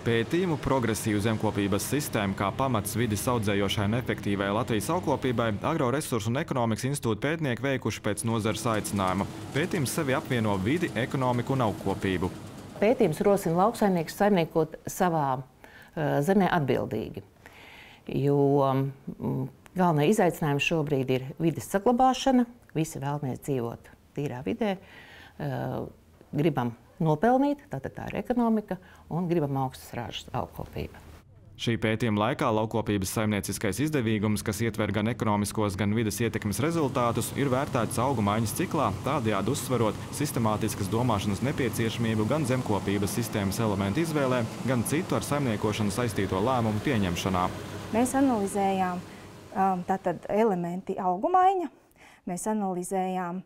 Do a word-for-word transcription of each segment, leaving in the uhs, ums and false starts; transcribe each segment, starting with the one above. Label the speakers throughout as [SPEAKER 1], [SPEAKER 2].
[SPEAKER 1] Pētījumu progresīvu zemkopības sistēmu kā pamats vides audzējošai un efektīvai Latvijas augkopībai Agroresursu un ekonomikas institūta pētnieki veikuši pēc nozares aicinājuma. Pētījums sevi apvieno vidi, ekonomiku un augkopību.
[SPEAKER 2] Pētījums rosina lauksaimniekus saimniekot savā uh, zemē atbildīgi, jo um, galvenā izaicinājuma šobrīd ir vides saglabāšana. Visi vēlamies dzīvot tīrā vidē, uh, gribam nopelnīt, tātad tā ir ekonomika, un gribam augstas ražas augkopība.
[SPEAKER 1] Šī pētījuma laikā laukopības saimnieciskais izdevīgums, kas ietver gan ekonomiskos, gan vides ietekmes rezultātus, ir vērtēts augu maiņas ciklā, tādējādi uzsverot sistemātiskas domāšanas nepieciešamību gan zemkopības sistēmas elementu izvēlē, gan citu ar saimniekošanu saistīto lēmumu pieņemšanā.
[SPEAKER 3] Mēs analizējām um, tātad elementi augu maiņa, mēs analizējām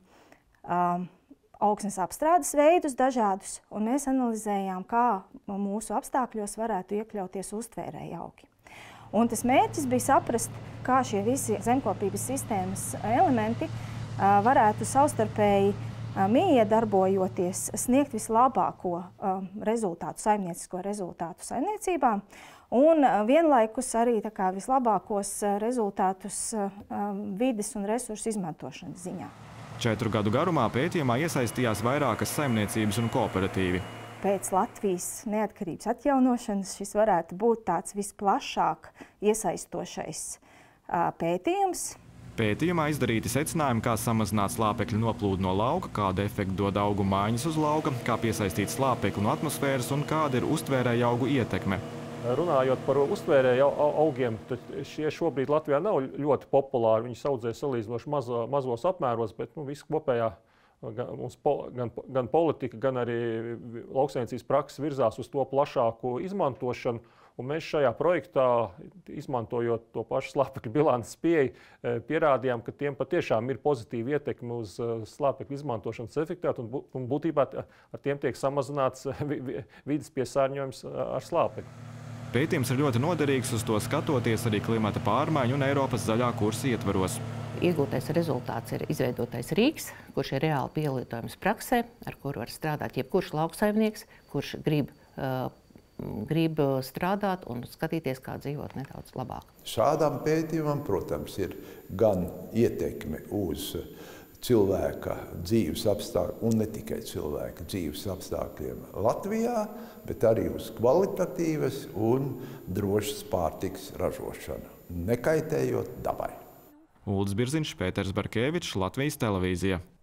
[SPEAKER 3] um, augsnes apstrādes veidus dažādus, un mēs analizējām, kā mūsu apstākļos varētu iekļauties uztvērēji augi. Un tas mērķis bija saprast, kā šie visi zemkopības sistēmas elementi uh, varētu savstarpēji uh, miedarbojoties sniegt vislabāko uh, rezultātu, saimniecisko rezultātu saimniecībām, un uh, vienlaikus arī tā kā vislabākos uh, rezultātus uh, vides un resursu izmantošanas ziņā.
[SPEAKER 1] Četru gadu garumā pētījumā iesaistījās vairākas saimniecības un kooperatīvi.
[SPEAKER 3] Pēc Latvijas neatkarības atjaunošanas šis varētu būt tāds visplašāk iesaistošais uh, pētījums.
[SPEAKER 1] Pētījumā izdarīti secinājumi, kā samazināt slāpekļu noplūdu no lauka, kādu efektu dod augu maiņas uz lauka, kā piesaistīt slāpekli no atmosfēras un kāda ir uztvērēju augu ietekme.
[SPEAKER 4] Runājot par uztvērēju augiem, tad šie šobrīd Latvijā nav ļoti populāri. Viņi audzē salīdzinoši mazo, mazos apmēros, bet nu, viss kopējā gan, mums, gan, gan politika, gan arī lauksaimniecības prakses virzās uz to plašāku izmantošanu. Un mēs šajā projektā, izmantojot to pašu slāpekļu bilances pieeju, pierādījām, ka tiem patiešām ir pozitīva ietekme uz slāpekļu izmantošanas efektivitāti, un būtībā ar tiem tiek samazināts vides piesārņojums ar slāpekli.
[SPEAKER 1] Pētījums ir ļoti noderīgs, uz to skatoties arī klimata pārmaiņu un Eiropas zaļā kursa ietvaros.
[SPEAKER 2] Iegūtais rezultāts ir izveidotais rīks, kurš ir reāli pielietojams praksē, ar kuru var strādāt jebkurš lauksaimnieks, kurš grib, uh, grib strādāt un skatīties, kā dzīvot nedaudz labāk.
[SPEAKER 5] Šādam pētījumam, protams, ir gan ietekme uz cilvēka dzīves apstākļiem, un ne tikai cilvēka dzīves apstākļiem Latvijā, bet arī uz kvalitatīvas un drošas pārtikas ražošanu, nekaitējot dabai.
[SPEAKER 1] Uldis Birziņš, Pēters Barkevičs, Latvijas televīzija.